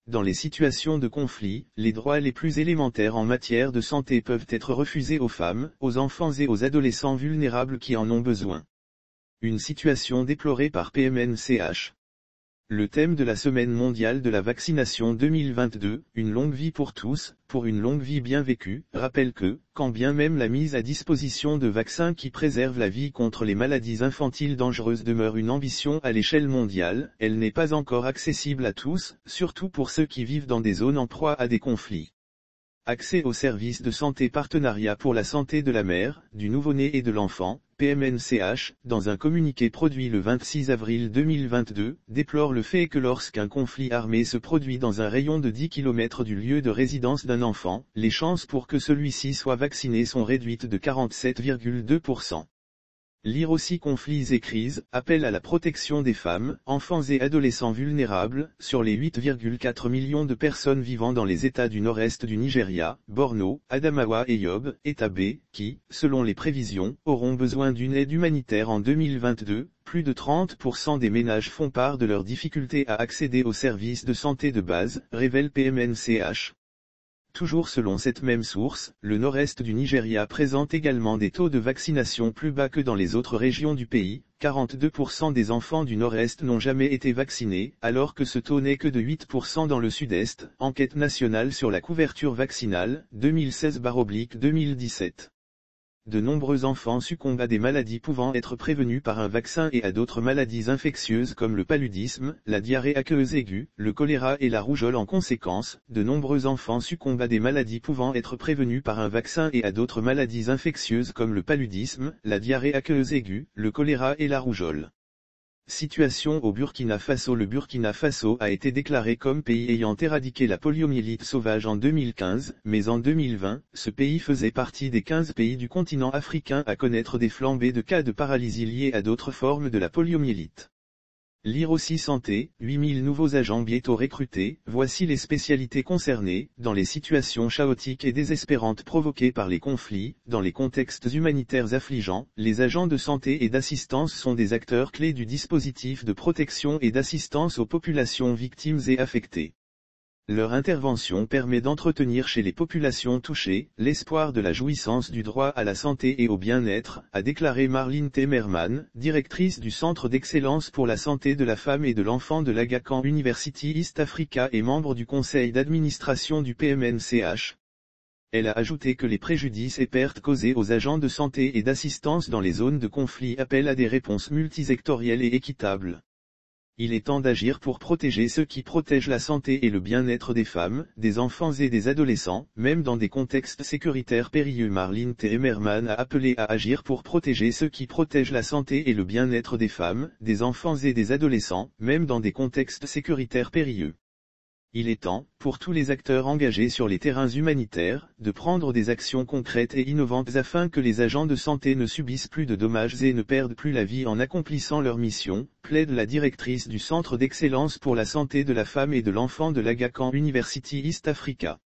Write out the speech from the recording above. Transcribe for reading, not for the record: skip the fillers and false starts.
Dans les situations de conflit, les droits les plus élémentaires en matière de santé peuvent être refusés aux femmes, aux enfants et aux adolescents vulnérables qui en ont besoin. Une situation déplorée par PMNCH. Le thème de la Semaine mondiale de la vaccination 2022, une longue vie pour tous, pour une longue vie bien vécue, rappelle que, quand bien même la mise à disposition de vaccins qui préservent la vie contre les maladies infantiles dangereuses demeure une ambition à l'échelle mondiale, elle n'est pas encore accessible à tous, surtout pour ceux qui vivent dans des zones en proie à des conflits. Accès aux services de santé. Partenariat pour la santé de la mère, du nouveau-né et de l'enfant, PMNCH, dans un communiqué produit le 26 avril 2022, déplore le fait que lorsqu'un conflit armé se produit dans un rayon de 10 km du lieu de résidence d'un enfant, les chances pour que celui-ci soit vacciné sont réduites de 47,2%. Lire aussi conflits et crises, appel à la protection des femmes, enfants et adolescents vulnérables, sur les 8,4 millions de personnes vivant dans les États du nord-est du Nigeria, Borno, Adamawa et Yobe, État B, qui, selon les prévisions, auront besoin d'une aide humanitaire en 2022, plus de 30% des ménages font part de leurs difficultés à accéder aux services de santé de base, révèle PMNCH. Toujours selon cette même source, le nord-est du Nigeria présente également des taux de vaccination plus bas que dans les autres régions du pays, 42% des enfants du nord-est n'ont jamais été vaccinés, alors que ce taux n'est que de 8% dans le sud-est, enquête nationale sur la couverture vaccinale, 2016/2017. De nombreux enfants succombent à des maladies pouvant être prévenues par un vaccin et à d'autres maladies infectieuses comme le paludisme, la diarrhée aqueuse aiguë, le choléra et la rougeole. En conséquence, de nombreux enfants succombent à des maladies pouvant être prévenues par un vaccin et à d'autres maladies infectieuses comme le paludisme, la diarrhée aqueuse aiguë, le choléra et la rougeole. Situation au Burkina Faso. Le Burkina Faso a été déclaré comme pays ayant éradiqué la poliomyélite sauvage en 2015, mais en 2020, ce pays faisait partie des 15 pays du continent africain à connaître des flambées de cas de paralysie liés à d'autres formes de la poliomyélite. Lire aussi santé, 8000 nouveaux agents bientôt recrutés, voici les spécialités concernées, dans les situations chaotiques et désespérantes provoquées par les conflits, dans les contextes humanitaires affligeants, les agents de santé et d'assistance sont des acteurs clés du dispositif de protection et d'assistance aux populations victimes et affectées. Leur intervention permet d'entretenir chez les populations touchées, l'espoir de la jouissance du droit à la santé et au bien-être, a déclaré Marlene Temerman, directrice du Centre d'excellence pour la santé de la femme et de l'enfant de l'Aga Khan University East Africa et membre du conseil d'administration du PMNCH. Elle a ajouté que les préjudices et pertes causées aux agents de santé et d'assistance dans les zones de conflit appellent à des réponses multisectorielles et équitables. Il est temps d'agir pour protéger ceux qui protègent la santé et le bien-être des femmes, des enfants et des adolescents, même dans des contextes sécuritaires périlleux. Marlene Temerman a appelé à agir pour protéger ceux qui protègent la santé et le bien-être des femmes, des enfants et des adolescents, même dans des contextes sécuritaires périlleux. Il est temps, pour tous les acteurs engagés sur les terrains humanitaires, de prendre des actions concrètes et innovantes afin que les agents de santé ne subissent plus de dommages et ne perdent plus la vie en accomplissant leur mission, plaide la directrice du Centre d'excellence pour la santé de la femme et de l'enfant de l'Aga Khan University East Africa.